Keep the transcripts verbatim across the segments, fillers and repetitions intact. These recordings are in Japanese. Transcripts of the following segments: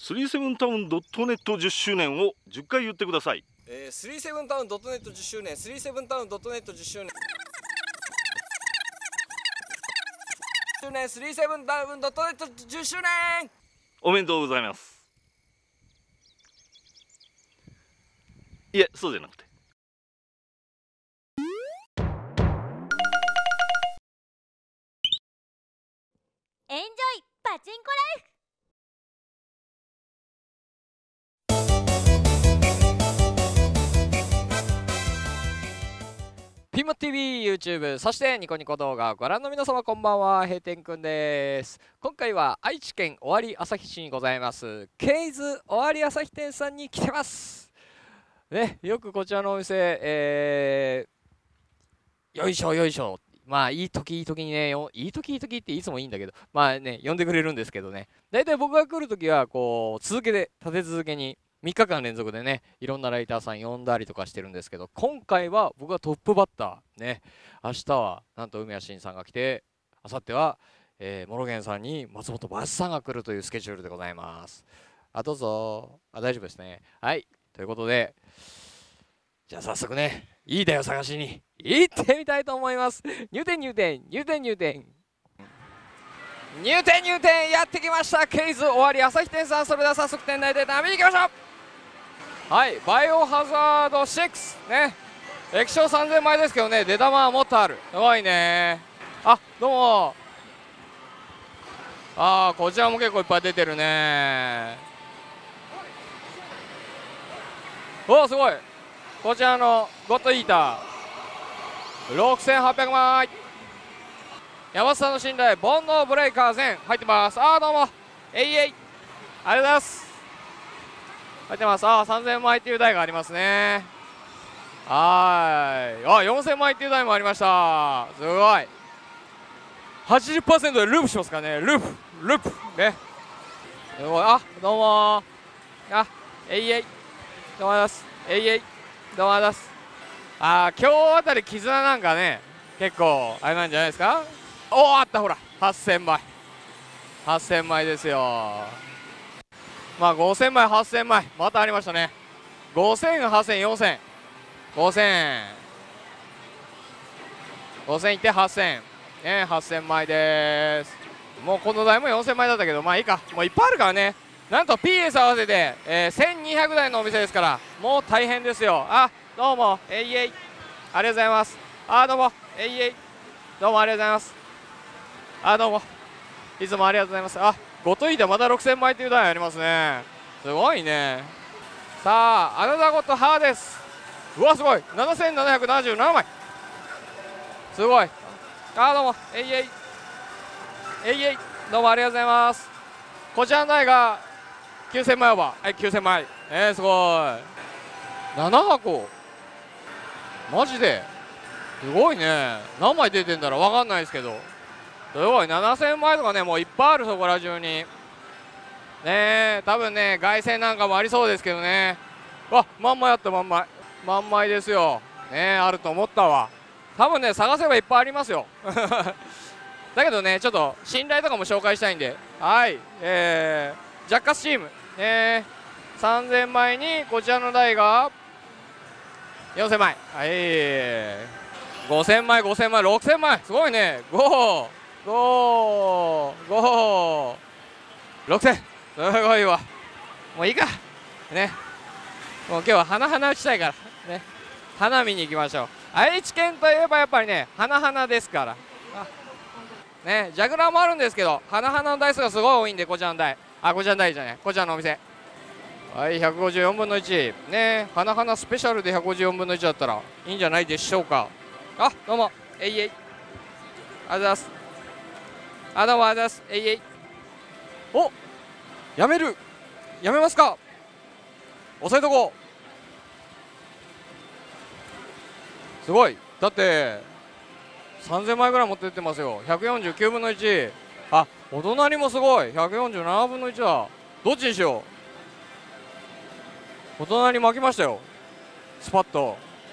スリーセブンタウンドットネットじゅっしゅうねんをじゅっかい言ってください。 えー、スリーセブンタウンドットネットじゅっしゅうねん、スリーセブンタウンドットネットじゅっしゅうねん、スリーセブンタウンドットネットじゅっしゅうねん。 おめでとうございます。いえ、そうじゃなくて、 エンジョイパチンコライフ。 ピンモ ティーブイ、YouTube、そしてニコニコ動画をご覧の皆様こんばんは、閉店くんです。今回は愛知県尾張旭市にございますケイズ尾張旭店さんに来てますね。よくこちらのお店、えー、よいしょよいしょ、まあいい時いい時にね、いい時いい時っていつもいいんだけど、まあね呼んでくれるんですけどね、だいたい僕が来る時はこう続けて立て続けにみっかかん連続でね、いろんなライターさん呼んだりとかしてるんですけど、今回は僕がトップバッターね。明日はなんと梅谷真さんが来て、明後日は、えー、モロゲンさんに松本バスさんが来るというスケジュールでございます。あ、どうぞ。あ、大丈夫ですね。はい、ということで、じゃあ早速ね、いい台を探しに行ってみたいと思います。入店入店入店入店入店入店、やってきました。ケイズ尾張旭店さん。それでは早速店内で見に行きましょう。はい、バイオハザードシックスね、液晶さんぜんまいですけどね、出玉はもっとある。すごいね。あ、どうも。あー、こちらも結構いっぱい出てるね。おお、すごい。こちらのゴッドイーターろくせんはっぴゃくまい。山本さんの信頼煩悩ブレイカー全入ってます。あー、どうもえいえい、ありがとうございます。入ってます。あー、さんぜんまいっていう台がありますね。はーい。あ、よんせんまいっていう台もありました。すごい。 はちじゅっパーセント でループしますからね。ループループね、すごい。あ、どうもー。あ、えいえい、どうもあります。えいえい、どうもあります。あー、今日あたり絆なんかね結構あれなんじゃないですか。おお、あった、ほらはっせんまい、はっせんまいですよ。まあごせんまいはっせんまいまたありましたね。ごせんはっせんよんせんごせんごせんいってはっせんね、はっせんまいです。もうこの台もよんせんまいだったけど、まあいいか、もういっぱいあるからね。なんと ピーエス 合わせて、えー、せんにひゃくだいのお店ですから、もう大変ですよ。あ、どうもえいえい、ありがとうございます。あ、どうもえいえい、どうもありがとうございます。あ、どうもいつもありがとうございます。あ、ごといでまたろくせんまいという台ありますね。すごいね。さあ、アナザーゴッドハーです。うわ、すごい、ななせんななひゃくななじゅうななまい、すごい。あ、どうもえいえいえいえい、どうもありがとうございます。こちらの台がきゅうせんまいオーバー。はい、きゅうせんまい、えー、すごい。ななはこ、マジですごいね。何枚出てんだろう、分かんないですけど、すごい。ななせんまいとかね、もういっぱいある、そこら中にね。え多分ね、凱旋なんかもありそうですけどね。わ、満枚あった、満枚満枚ですよね。あると思ったわ。多分ね、探せばいっぱいありますよだけどね、ちょっと信頼とかも紹介したいんで、はい、えー、ジャッカスチームね、さんぜんまいにこちらの台がよんせんまい、はい、ごせんまいごせんまいろくせんまい、すごいね。ごごごろくせん、すごいわ。もういいかね、もう今日は花々打ちたいからね、花見に行きましょう。愛知県といえばやっぱりね、花々ですからね。ジャグラーもあるんですけど、花々の台数がすごい多いんで、こちらの台、あ、こちらの台じゃない、こちらのお店、はい、ひゃくごじゅうよんぶんのいちね、花々スペシャルでひゃくごじゅうよんぶんのいちだったらいいんじゃないでしょうか。あ、どうもえいえい、ありがとうございます。あ、どうもありがとうございます。えいえい、お、やめる、やめますか、押さえとこう。すごい、だってさんぜんまいぐらい持ってってますよ。ひゃくよんじゅうきゅうぶんのいち、あ、お隣もすごい、ひゃくよんじゅうななぶんのいちだ。どっちにしよう。お隣巻きましたよ、スパッと。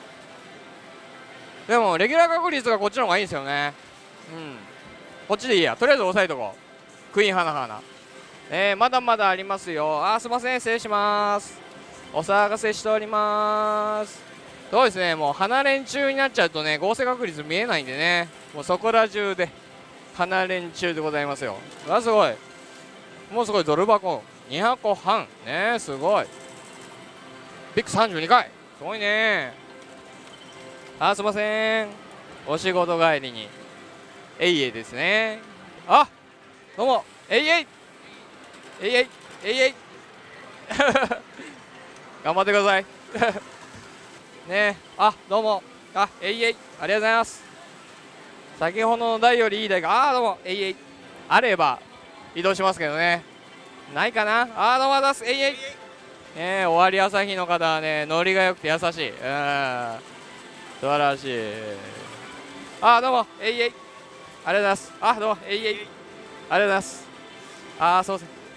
でもレギュラー確率がこっちの方がいいんですよね。うん、こっちでいいや、とりあえず押さえとこう。クイーン花々 えー、まだまだありますよ。あー、すいません、失礼します。お騒がせしております。そうですね、もう花連中になっちゃうとね、合成確率見えないんでね、もうそこら中で花連中でございますよ。あ、すごい。もうすごい、ドル箱にはこはんね、すごい。ビッグさんじゅうにかい、すごいね。あ、すいません、お仕事帰りにえいえいですね。あ、どうも、えいえいえいえいえいえい頑張ってくださいね。あ、どうも、あ、えいえい、ありがとうございます。先ほどの台よりいい台が、あー、どうも、えいえい、あれば移動しますけどね、ないかな。あー、どうも、だす、えいえいね。終わり朝日の方はね、ノリが良くて優しい、うん、素晴らしい。あー、どうも、えいえい、ありがとうございます。あ、どうも、えいえい、ありがとうございます。あー、そうですね、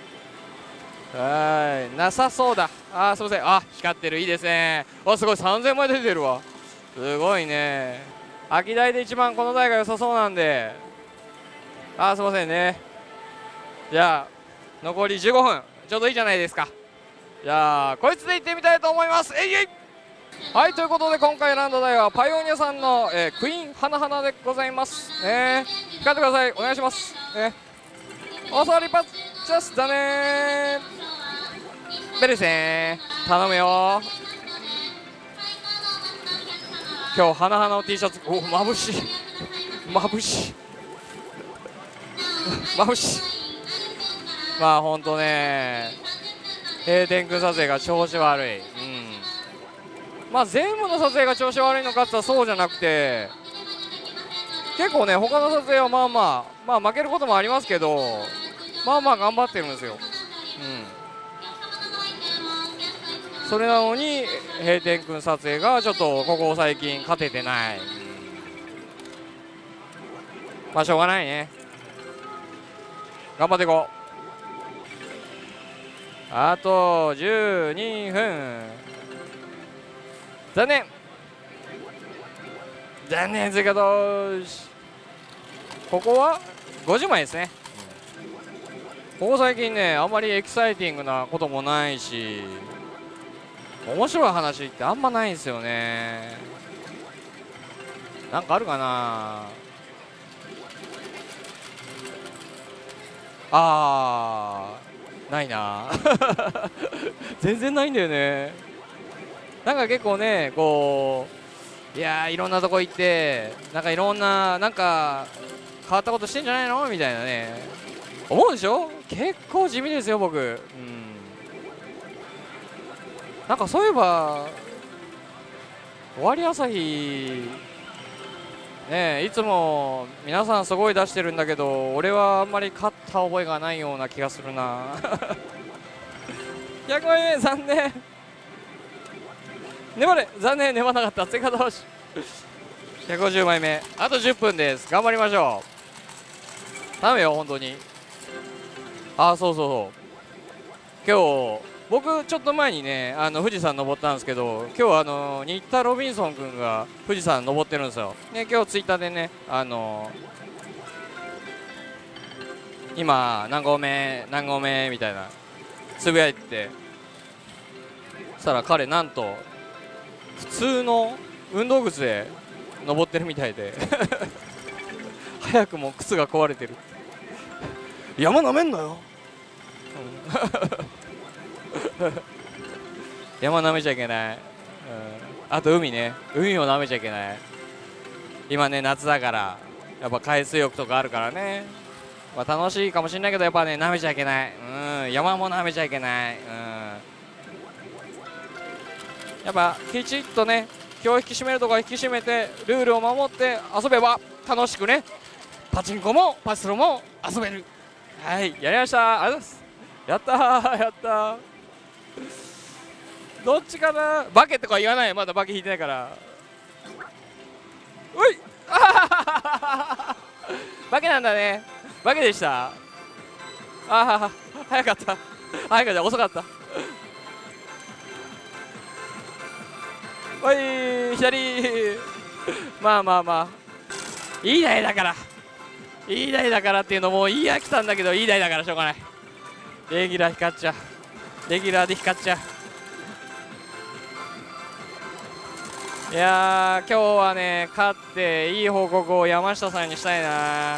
はい、なさそうだ。あー、すみません。あ、光ってる、いいですね。あ、すごい、さんぜんまい出てるわ。すごいね。秋台で一番この台が良さそうなんで。あー、すみませんね。じゃあ残りじゅうごふん、ちょうどいいじゃないですか。じゃあこいつで行ってみたいと思います。えいえい。はい、ということで今回選んだ台はパイオニアさんの、えー、クイーン花々でございますね。光ってください、お願いしますね。お座りパッチャスだねー。ベルセン頼むよ。今日花々の T シャツ、お、まぶしいまぶしいまぶしい。まあほんとね、閉店君撮影が調子悪い。うん、まあ全部の撮影が調子悪いのかって言ったらそうじゃなくて、結構ね他の撮影はまあまあまあ負けることもありますけど、まあまあ頑張ってるんですよ。うん、それなのに閉店君撮影がちょっとここ最近勝ててない、うん、まあしょうがないね、頑張っていこう。あとじゅうにふん、残念残念、追加投手。ここはごじゅうまいですね。ここ最近ねあんまりエキサイティングなこともないし、面白い話ってあんまないんですよね。なんかあるかな。あー、ないな全然ないんだよね。なんか結構ね、こういやーいろんなとこ行ってなんかいろんななんか変わったことしてんじゃないのみたいなね思うでしょ。結構地味ですよ僕。うん、なんかそういえば終わり朝日ねえ、いつも皆さんすごい出してるんだけど俺はあんまり勝った覚えがないような気がするなひゃくまいめ残念粘れ、残念、粘らなかった。追加投手ひゃくごじゅうまいめ、あとじゅっぷんです。頑張りましょう。頼むよ本当に。ああ、そうそうそう、今日僕ちょっと前にねあの富士山登ったんですけど、今日あの新田ロビンソン君が富士山登ってるんですよ、ね、今日ツイッターでねあの今何合目何合目みたいなつぶやいて、そしたら彼なんと普通の運動靴で登ってるみたいで早くも靴が壊れてる山なめんなよ、うん、山なめちゃいけない、うん、あと海ね、海をなめちゃいけない。今ね夏だからやっぱ海水浴とかあるからね、まあ、楽しいかもしれないけどやっぱねなめちゃいけない、うん、山もなめちゃいけない、うん、やっぱきちっとね気を引き締めるとか引き締めてルールを守って遊べば楽しくねパチンコもパチスロも遊べる。はい、やりました。ありがとうございます。やったーやったー。どっちかな、バケとか言わない、まだバケ引いてないから。ういあバケなんだね、バケでした。ああ早かった早かった、遅かったおい左まあまあまあいい台だからいい台だからっていうのもいいや来たんだけど、いい台だからしょうがない。 レギュラー光っちゃう。レギュラーで光っちゃう。いやー、今日はね勝っていい報告を山下さんにしたいな。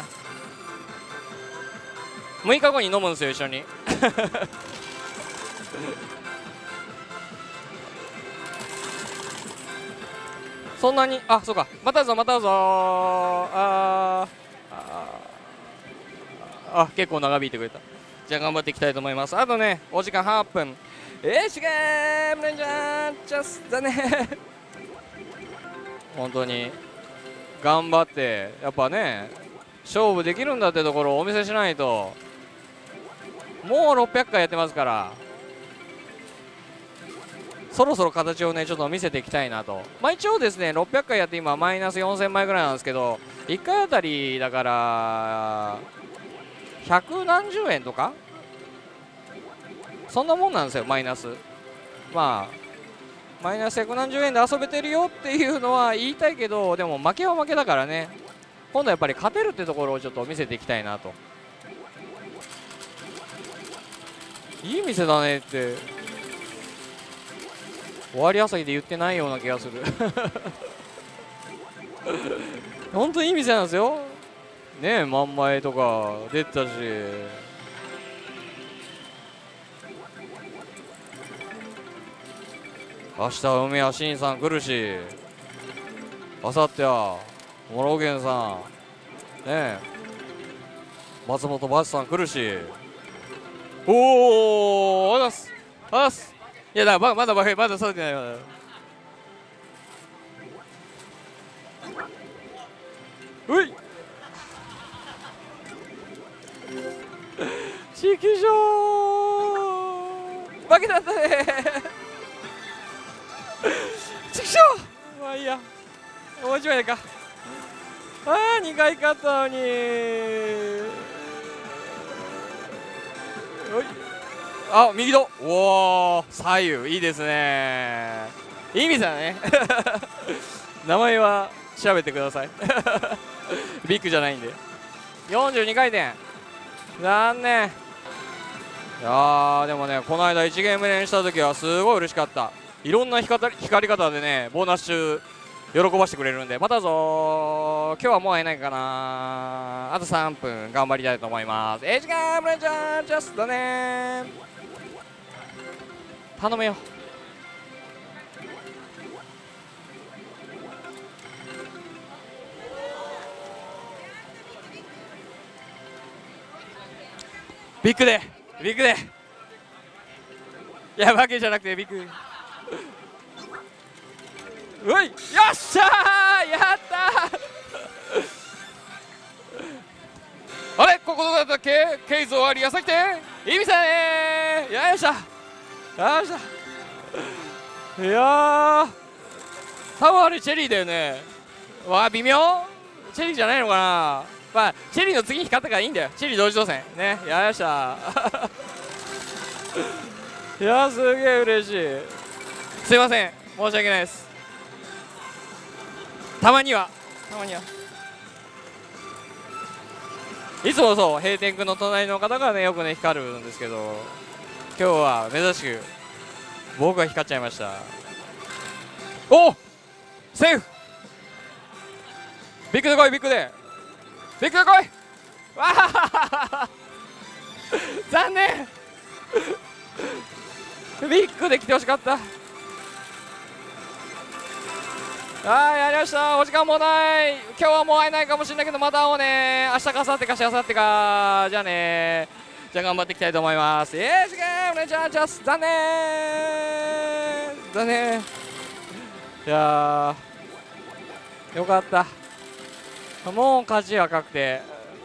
むいかごに飲むんですよ、一緒に。そんなに、あ、そうか、またぞまたぞー。あーあーあ、結構長引いてくれた。じゃあ頑張っていきたいと思います。あとね、お時間はっぷん。えー、しげーむねんちゃん、チャスだね。本当に頑張って、やっぱね、勝負できるんだってところをお見せしないと。もうろっぴゃっかいやってますから、そろそろ形をねちょっと見せていきたいなと。まあ一応ですね、ろっぴゃっかいやって今マイナスよんせんまいぐらいなんですけど、いっかいあたりだから百何十円とかそんなもんなんですよ、マイナス。まあマイナス百何十円で遊べてるよっていうのは言いたいけど、でも負けは負けだからね、今度やっぱり勝てるってところをちょっと見せていきたいなと。いい店だねって終わり朝日で言ってないような気がする。本当にいい店なんですよね。万枚とか出てたし、明日は梅谷慎さん来るし、あさってはモロゲンさんねえ、松本バチさん来るし。おお、あざすあざす。いやだからまだまだまだそうじゃない。まだうい地球上負けだったね。ちくしょう、まあいいや、もう一枚か。ああにかい勝ったのに。おい、あ、右戸、おお、左右いいですね。いい店だね。名前は調べてください。ビッグじゃないんで。よんじゅうにかいてん、残念。いやーでもね、この間いちゲーム連した時はすごい嬉しかった。いろんな光光り方でね、ボーナス中喜ばしてくれるんで、またぞー。今日はもう会えないかな。あとさんぷん頑張りたいと思います。エイジガームレンジャージャストだねー、頼めよ。ビッグでビッグで、いや負けじゃなくてビッグ。うい、よっしゃー、やったー。あれ、ここどこだったっけ。ケイズ終わり、矢崎店いい店だねー。よっしゃよっしゃ。いやー多分あれチェリーだよね。わあ微妙、チェリーじゃないのかな。まあチェリーの次に光ったからいいんだよ。チェリー同時当選ね。よっしゃ。いやーすげえ嬉しい。すいません、申し訳ないです。たまにはたまにはいつもそう閉店区の隣の方がねよくね光るんですけど、今日は珍しく僕が光っちゃいました。おっセーフ。ビッグで来い、ビッグでビッグで来い。わあ残念。ビッグで来てほしかった。はい、やりました。お時間もない。今日はもう会えないかもしれないけど、また会おうね。明日か明後日かしあさってか。じゃあね。じゃあ頑張っていきたいと思います。イエーイ、ゲームね、じゃあじゃあ残念残念。いやーよかった。もう勝ちは確定。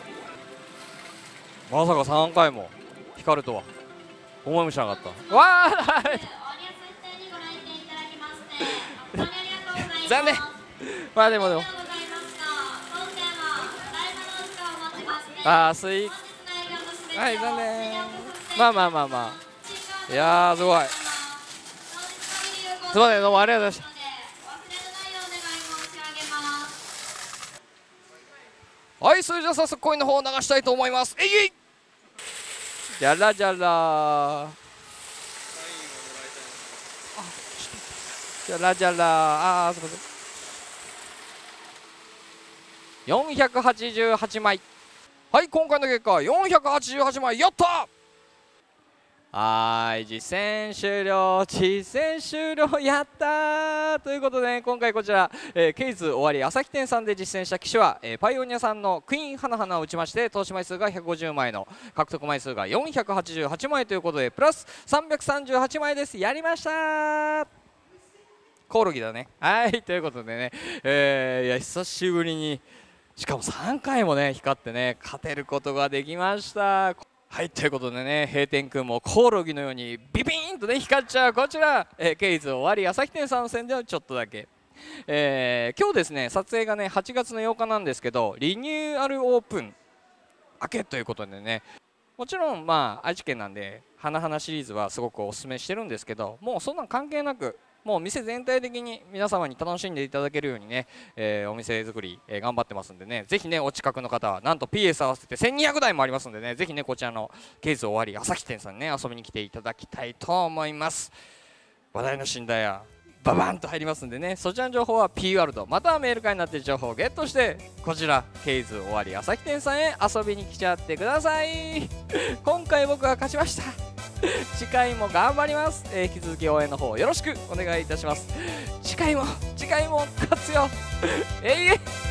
まさかさんかいも光るとは思いもしなかった。わー残念。まあでもでもああスイはい残念。まあまあまあまあ、いやーすごい。すいません、どうもありがとうございました。はい、それじゃあ早速コインの方を流したいと思います。えいえい。 じゃらじゃらじゃらじゃらあーすみませんよんひゃくはちじゅうはちまい。はい、今回の結果よんひゃくはちじゅうはちまい。やった。はい、実戦終了、実戦終了、やったーということで、ね、今回こちら、えー、ケイズ終わり朝日店さんで実践した機種は、えー、パイオニアさんのクイーン花々を打ちまして、投資枚数がひゃくごじゅうまいの獲得枚数がよんひゃくはちじゅうはちまいということで、プラスさんびゃくさんじゅうはちまいです。やりましたー。コオロギだね。はい、ということでね、えー、いや久しぶりにしかもさんかいもね光ってね勝てることができました。はい、ということでね、閉店くんもコオロギのようにビビーンとね光っちゃうこちら、えー、ケイズ終わり朝日店さん戦ではちょっとだけ、えー、今日ですね撮影がねはちがつのようかなんですけど、リニューアルオープン明けということでね、もちろんまあ愛知県なんで花々シリーズはすごくおすすめしてるんですけど、もうそんなん関係なくもう店全体的に皆様に楽しんでいただけるようにね、えー、お店作り、えー、頑張ってますんでね、ぜひねお近くの方はなんと ピーエス 合わせてせんにひゃくだいもありますんでね、ぜひねこちらのケイズ終わり朝日店さんにね遊びに来ていただきたいと思います。話題の新ダイヤババンと入りますんでね、そちらの情報は P ワールドまたはメール会になっている情報をゲットして、こちらケイズ終わり朝日店さんへ遊びに来ちゃってください。今回僕は勝ちました。次回も頑張ります、えー、引き続き応援の方よろしくお願いいたします。次回も次回も勝つよ。えいえい。